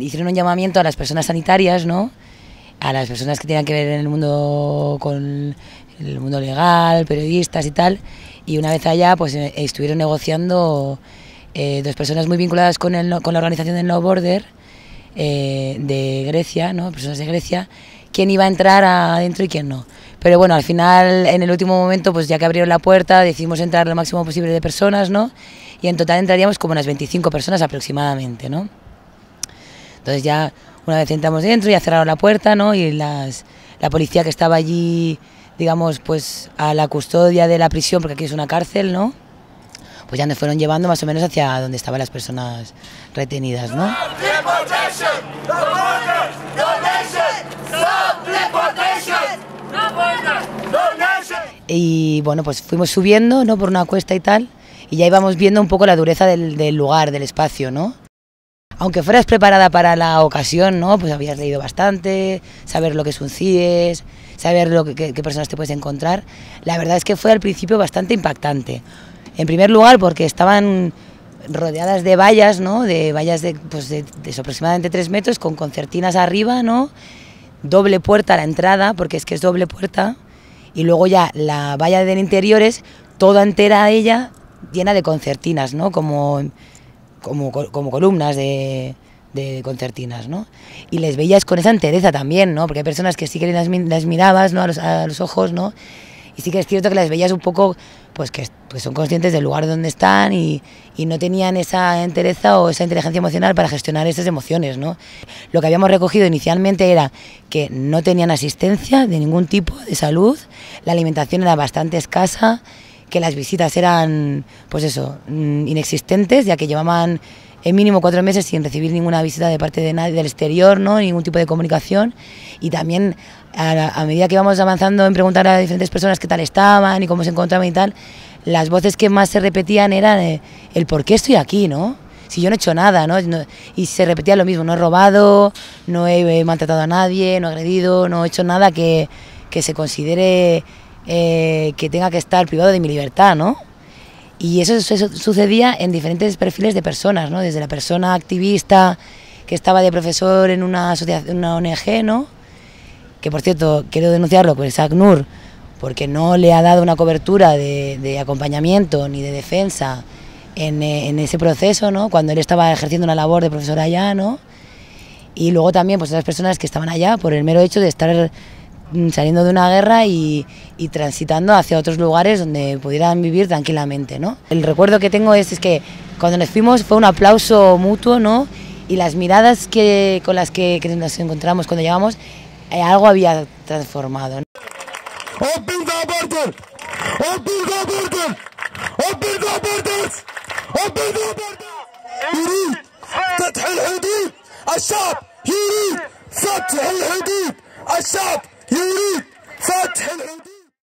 hicieron un llamamiento a las personas sanitarias, ¿no? A las personas que tienen que ver en el mundo con el mundo legal, periodistas y tal, y una vez allá pues estuvieron negociando dos personas muy vinculadas con la organización del No Border de Grecia, ¿no? Personas de Grecia, quién iba a entrar adentro y quién no. Pero bueno, al final, en el último momento, pues ya que abrieron la puerta, decidimos entrar lo máximo posible de personas, ¿no? Y en total entraríamos como unas 25 personas aproximadamente, ¿no? Entonces ya una vez entramos dentro, ya cerraron la puerta, ¿no? Y la policía que estaba allí, digamos, pues a la custodia de la prisión, porque aquí es una cárcel, ¿no? Pues ya nos fueron llevando más o menos hacia donde estaban las personas retenidas, ¿no? Y bueno, pues fuimos subiendo, ¿no? Por una cuesta y tal, y ya íbamos viendo un poco la dureza del lugar, del espacio, ¿no? Aunque fueras preparada para la ocasión, ¿no? Pues habías leído bastante, saber lo que es un CIES, saber qué personas te puedes encontrar. La verdad es que fue al principio bastante impactante. En primer lugar porque estaban rodeadas de vallas, ¿no? De vallas de aproximadamente 3 metros con concertinas arriba, ¿no? Doble puerta a la entrada, porque es que es doble puerta, y luego ya la valla del interior es toda entera ella llena de concertinas, ¿no? Como columnas de concertinas, ¿no? Y les veías con esa entereza también, ¿no? Porque hay personas que sí que las mirabas, ¿no? a los ojos, ¿no? Y sí que es cierto que las veías un poco, pues que son conscientes del lugar donde están y no tenían esa entereza o esa inteligencia emocional para gestionar esas emociones, ¿no? Lo que habíamos recogido inicialmente era que no tenían asistencia de ningún tipo de salud, la alimentación era bastante escasa, que las visitas eran, pues eso, inexistentes, ya que llevaban mínimo 4 meses sin recibir ninguna visita de parte de nadie del exterior, ¿no? Ningún tipo de comunicación, y también a medida que íbamos avanzando en preguntar a diferentes personas qué tal estaban y cómo se encontraban y tal, las voces que más se repetían eran el por qué estoy aquí, ¿no? Si yo no he hecho nada, ¿no? Y se repetía lo mismo, no he robado, no he maltratado a nadie, no he agredido, no he hecho nada que se considere que tenga que estar privado de mi libertad, ¿no? Y eso sucedía en diferentes perfiles de personas, ¿no? Desde la persona activista que estaba de profesor en una asociación, una ONG, ¿no? Que por cierto quiero denunciarlo con el ACNUR porque no le ha dado una cobertura de acompañamiento ni de defensa en ese proceso, ¿no? Cuando él estaba ejerciendo una labor de profesor allá, ¿no? Y luego también pues otras personas que estaban allá por el mero hecho de estar saliendo de una guerra y transitando hacia otros lugares donde pudieran vivir tranquilamente, ¿no? El recuerdo que tengo es que cuando nos fuimos fue un aplauso mutuo, ¿no? Y las miradas con las que nos encontramos cuando llegamos, algo había transformado, ¿no? Open the border! Open the border! Open the borders! Open the border! يريد فتح الحدود الشعب يريد فتح الحدود الشعب يريد فتح الحدود